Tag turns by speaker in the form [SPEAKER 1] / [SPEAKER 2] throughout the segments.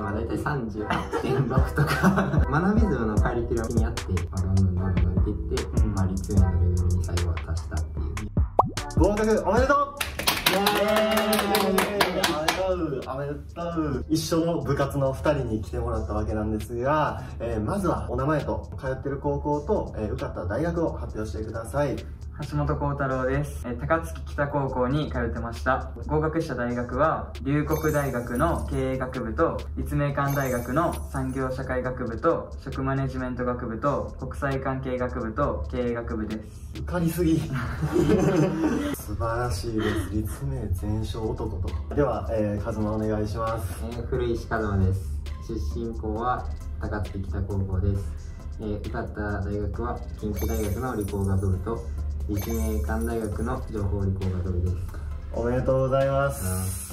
[SPEAKER 1] まあ大体38.6とか学びズムのカリキュラムにあって、どんどん伸びていって、まあ立命のレベルに最後は達したっていう。
[SPEAKER 2] 合格おめでとう。おめでとう。一緒の部活の2人に来てもらったわけなんですが、まずはお名前と通ってる高校と、受かった大学を発表してください。
[SPEAKER 3] 橋本幸太郎です。高槻北高校に通ってました。合格した大学は龍谷大学の経営学部と立命館大学の産業社会学部と食マネジメント学部と国際関係学部と経営学部です。
[SPEAKER 2] 受かりすぎ素晴らしいです。立命全勝男と。では、カズマお願いします。
[SPEAKER 1] 古石和馬です。出身校は高槻北高校です。受かった大学は近畿大学の理工学部と立命館大学の情報理工学部です。
[SPEAKER 2] おめでとうございます。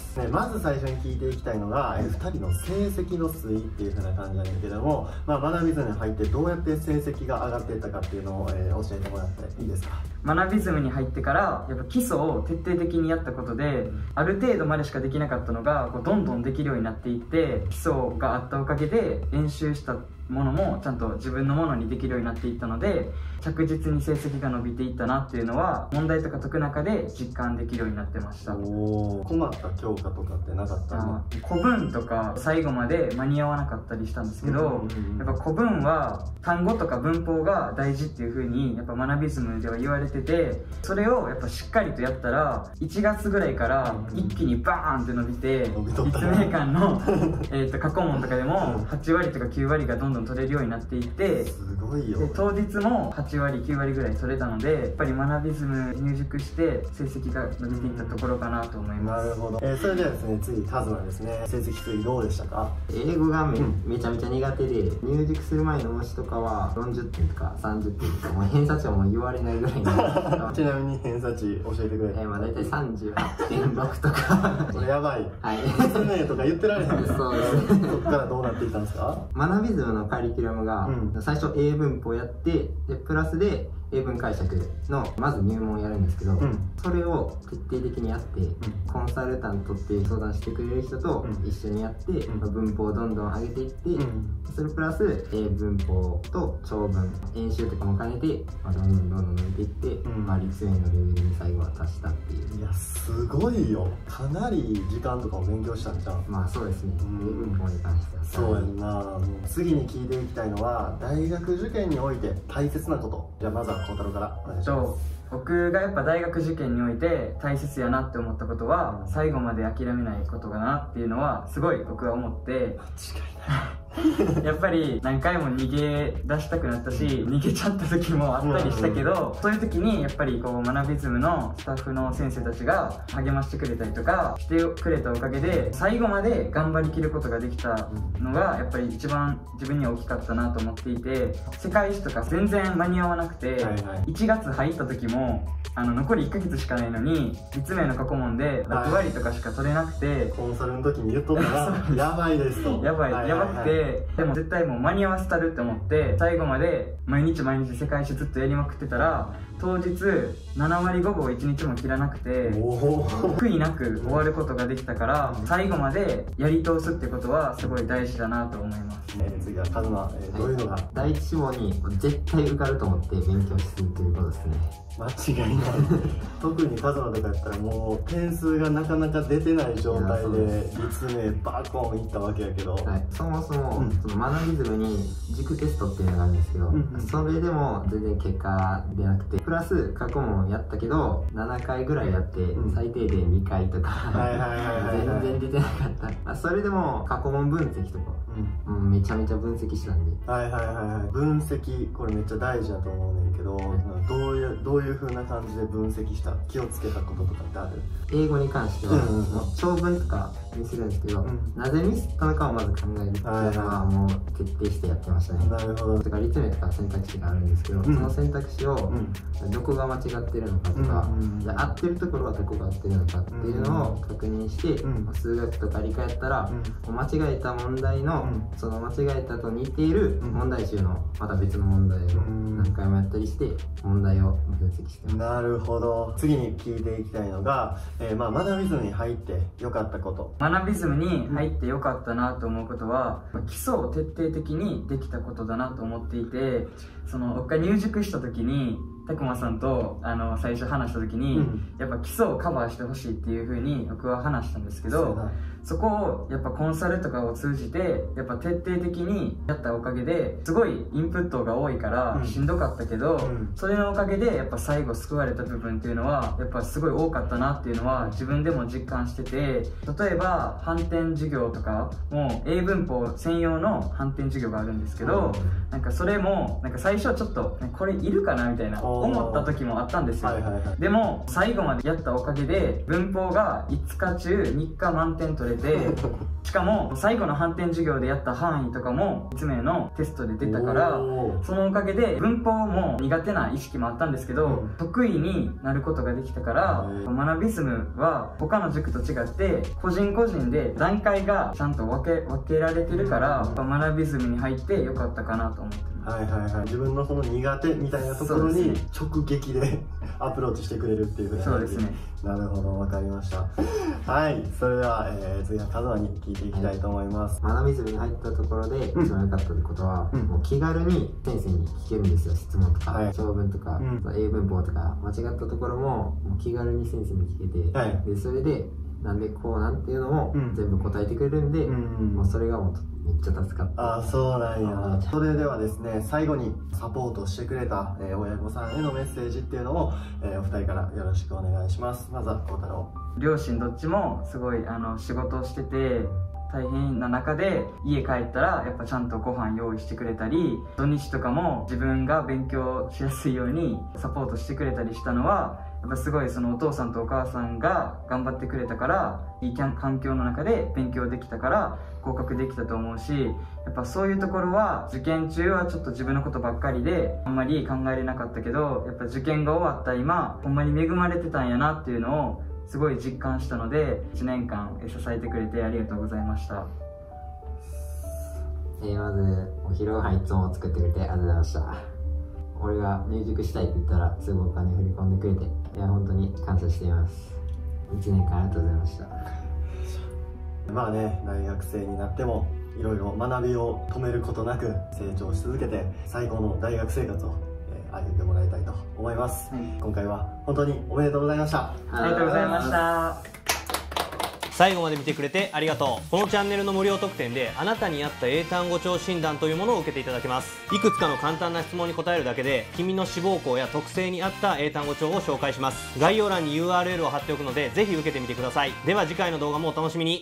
[SPEAKER 2] まず最初に聞いていきたいのが、2人の成績の推移っていう風な感じなんですけども、学びズムに入ってどうやって成績が上がっていったかっていうのを、教えてもらっていいですか？
[SPEAKER 3] 学びズムに入ってからやっぱ基礎を徹底的にやったことで、ある程度までしかできなかったのがどんどんできるようになっていって、基礎があったおかげで練習したものもちゃんと自分のものにできるようになっていったので、着実に成績が伸びていったなっていうのは問題とか解く中で実感できるようになってました。
[SPEAKER 2] 困った教科とかってなかったの？
[SPEAKER 3] 古文とか最後まで間に合わなかったりしたんですけど、やっぱ古文は単語とか文法が大事っていう風にやっぱ学びズムでは言われてて、それをやっぱしっかりとやったら1月ぐらいから一気にバーンって伸びて、立命館の過去問とかでも8割とか9割がどんどん取れるようになっていって、
[SPEAKER 2] すごいよ。
[SPEAKER 3] で当日も8割9割ぐらい取れたので、やっぱり学びズム入塾して成績が伸びていったところかなと思います。
[SPEAKER 2] なるほど。それではですね、次カズマですね。成績推移どうでしたか？
[SPEAKER 1] 英語がめちゃめちゃ苦手で、入塾する前の模試とかは40点とか30点とか、もう偏差値はもう言われないぐらいなんですけど
[SPEAKER 2] ちなみに偏差値教えてくれ。
[SPEAKER 1] まあ大体38.6とか
[SPEAKER 2] これやばい。
[SPEAKER 1] はい。
[SPEAKER 2] 実名とか言ってられへんです。
[SPEAKER 1] そうですね。
[SPEAKER 2] そこからどうなっていったんですか？
[SPEAKER 1] 学びズムのカリキュラムが、最初英文法やって、でプラスで英文解釈のまず入門をやるんですけど、それを徹底的にやって、コンサルタントって相談してくれる人と一緒にやって、文法をどんどん上げていって、それプラス英文法と長文演習とかも兼ねて、どんどん伸びていって、立命のレベルに最後は達したっていう。
[SPEAKER 2] いやすごいよ。かなり時間とかも勉強したんじゃん。
[SPEAKER 1] まあそうですね。英文法に関しては
[SPEAKER 2] そうやんな。もう次に聞いていきたいのは大学受験において大切なこと。じゃあまずは幸太郎からお願いします。
[SPEAKER 3] 僕がやっぱ大学受験において大切やなって思ったことは、最後まで諦めないことかなっていうのはすごい僕は思って、
[SPEAKER 2] 間違いない
[SPEAKER 3] やっぱり何回も逃げ出したくなったし、逃げちゃった時もあったりしたけど、そういう時にやっぱり学びズムのスタッフの先生たちが励ましてくれたりとかしてくれたおかげで、最後まで頑張りきることができたのがやっぱり一番自分には大きかったなと思っていて、世界史とか全然間に合わなくて、1月入った時も残り1ヶ月しかないのに立命の過去問で6割とかしか取れなくて、
[SPEAKER 2] コンサルの時に言っとったらやばいですと。やば
[SPEAKER 3] くて、でも絶対もう間に合わせたるって思って最後まで毎日世界史ずっとやりまくってたら、当日7割5分を1日も切らなくて悔いなく終わることができたから、最後までやり通すってことはすごい大事だなと思います。
[SPEAKER 2] 次はカズマ、どういうのが？
[SPEAKER 1] 第一志望に絶対受かると思って勉強し続けることですね。
[SPEAKER 2] 間違いない特にカズマとかやったらもう点数がなかなか出てない状態で立命バーコンいったわけやけど、
[SPEAKER 1] そもそもその学びズムに軸テストっていうのがあるんですけど、それでも全然結果出なくて、プラス過去問やったけど7回ぐらいやって最低で2回とか全然出てなかった。それでも過去問分析とかめちゃめちゃ分析したんで、
[SPEAKER 2] 分析これめっちゃ大事だと思うねんけど、どういう風な感じで分析した？気をつけたこととかってある？
[SPEAKER 1] 英語に関しては長文とかミスるんですけど、なぜミスったのかをまず考えるっていうのはもう徹底してやってましたね。
[SPEAKER 2] なるほど。
[SPEAKER 1] とか立命とか選択肢があるんですけど、その選択肢をどこが間違ってるのかとか、合ってるところはどこが合ってるのかっていうのを確認して、数学とか理科やったら間違えた問題のその間違えたと似ている問題集のまた別の問題を何回もやったりして、問問題を分析してます。
[SPEAKER 2] なるほど。次に聞いていきたいのが、学びズムに入って良かったこと。
[SPEAKER 3] 学びズムに入って良かったなと思うことは、基礎を徹底的にできたことだなと思っていて、僕が入塾した時にたくまさんと最初話した時に、やっぱ基礎をカバーしてほしいっていう風に僕は話したんですけど、そこをやっぱコンサルとかを通じてやっぱ徹底的にやったおかげですごいインプットが多いからしんどかったけど、それのおかげでやっぱ最後救われた部分っていうのはやっぱすごい多かったなっていうのは自分でも実感してて、例えば反転授業とかも英文法専用の反転授業があるんですけど、なんかそれもなんか最初ちょっとこれいるかなみたいな思った時もあったんですよ。でも最後までやったおかげで文法が5日中3日満点取れてしかも最後の反転授業でやった範囲とかも1名のテストで出たから、そのおかげで文法も苦手な意識もあったんですけど、得意になることができたから、学びズムは他の塾と違って個人個人で段階がちゃんと分けられてるから、学びズムに入ってよかったかなと思ってます。
[SPEAKER 2] 自分のその苦手みたいなところに直撃でアプローチしてくれるっていうふうな。
[SPEAKER 3] そうですね。
[SPEAKER 2] なるほど、分かりました。はい、それでは、次はカズマに聞いていきたいと思います。
[SPEAKER 1] 学びズムに入ったところで一番良かったことは、もう気軽に先生に聞けるんですよ。質問とか長文とか、英文法とか間違ったところも気軽に先生に聞けて、でそれでなんでこうなんていうのも全部答えてくれるんで、もうそれがもうめっちゃ助かった。
[SPEAKER 2] そうなんや。それではですね、最後にサポートしてくれた、親御さんへのメッセージっていうのを、お二人からよろしくお願いします。まずは孝太郎。
[SPEAKER 3] 両親どっちもすごい仕事をしてて大変な中で家帰ったらやっぱちゃんとご飯用意してくれたり、土日とかも自分が勉強しやすいようにサポートしてくれたりしたのは、やっぱすごいお父さんとお母さんが頑張ってくれたから、いい環境の中で勉強できたから合格できたと思うし、やっぱそういうところは受験中はちょっと自分のことばっかりであんまり考えれなかったけど、やっぱ受験が終わった今ほんまに恵まれてたんやなっていうのをすごい実感したので、1年間支えてくれてありがとうございました。
[SPEAKER 1] まずお昼ご飯いつも作ってくれてありがとうございました。俺が入塾したいって言ったらすぐお金振り込んでくれて、本当に感謝しています。1年間ありがとうございました。
[SPEAKER 2] 大学生になってもいろいろ学びを止めることなく成長し続けて最高の大学生活を歩んでもらいたいと思います。今回は本当におめでとうございました。
[SPEAKER 3] ありがとうございました。
[SPEAKER 4] 最後まで見てくれてありがとう。このチャンネルの無料特典であなたに合った英単語帳診断というものを受けていただけます。いくつかの簡単な質問に答えるだけで君の志望校や特性に合った英単語帳を紹介します。概要欄に URL を貼っておくのでぜひ受けてみてください。では次回の動画もお楽しみに。